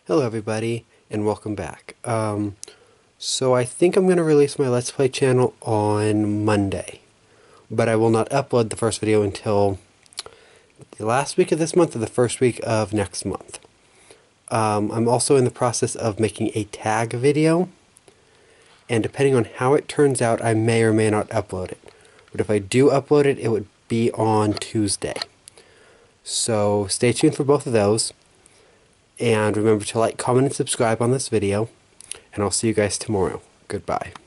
Hello everybody, and welcome back. So I think I'm going to release my Let's Play channel on Monday, but I will not upload the first video until the last week of this month or the first week of next month. I'm also in the process of making a tag video, and depending on how it turns out, I may or may not upload it. But if I do upload it, it would be on Tuesday. So stay tuned for both of those. And remember to like, comment, and subscribe on this video. And I'll see you guys tomorrow. Goodbye.